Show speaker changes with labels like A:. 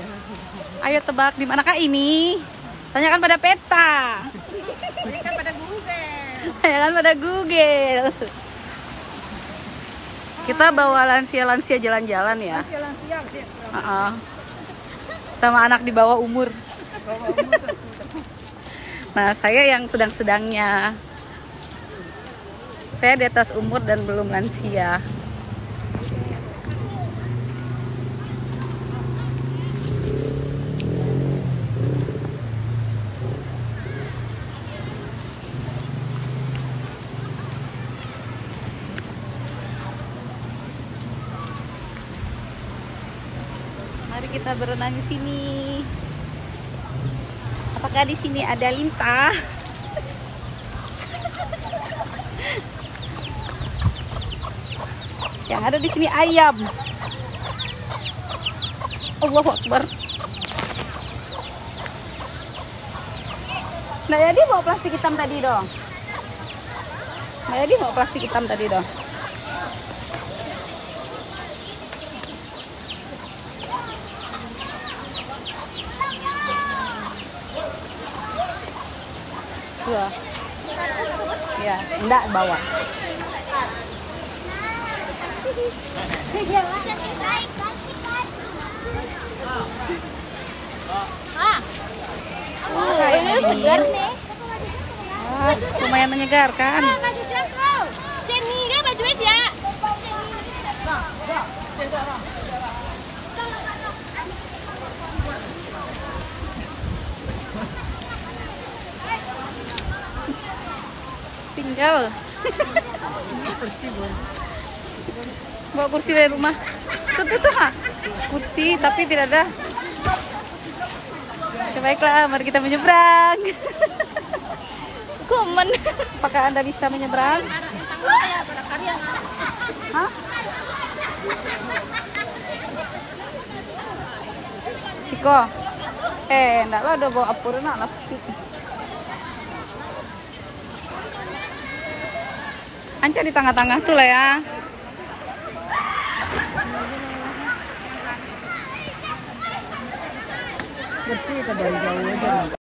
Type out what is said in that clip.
A: Ayo tebak di manakah ini? Tanyakan pada peta.
B: Tanyakan pada Google.
A: Tanyakan pada Google. Kita bawa lansia-lansia jalan-jalan ya. Sama anak di bawah umur. Nah, saya yang sedang-sedangnya. Saya di atas umur dan belum lansia. Mari kita berenang di sini. Apakah di sini ada lintah? Yang ada di sini ayam. Allahu Akbar. Nah, jadi bawa plastik hitam tadi dong. Nah, jadi bawa plastik hitam tadi dong. Tuh. Ya, enggak bawa.
B: Ini segar nih.
A: Lumayan menyegarkan.
B: Maju jangkau. Jenny kan baju ya.
A: Tinggal. Bawa kursi dari rumah. Tuh, kursi tapi tidak ada. Baiklah, mari kita menyeberang. Komen. Apakah Anda bisa menyeberang? Hah? Iko. Enggak lah, udah bawa apur nak Anca di tengah-tengah tuh lah ya.
B: Bersih kita dari jauh aja.